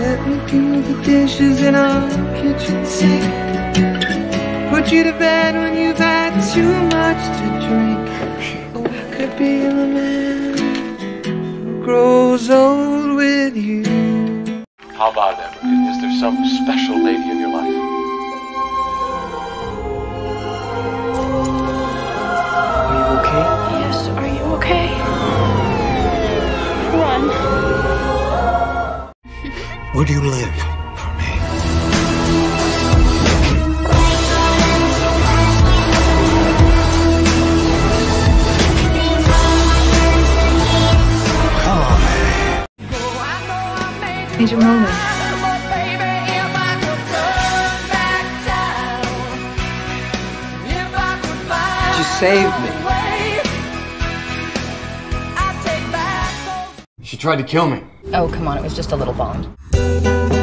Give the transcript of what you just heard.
Let me do the dishes in our kitchen sink. Put you to bed when you've had too much to drink. Oh, I could be the man who grows old with you. How about it, Emma? Is there some special lady in your life? Are you okay? Yes, are you okay? Run. Would you live for me? Come on, baby. Major moment. You saved me. She tried to kill me. Oh, come on, it was just a little bond.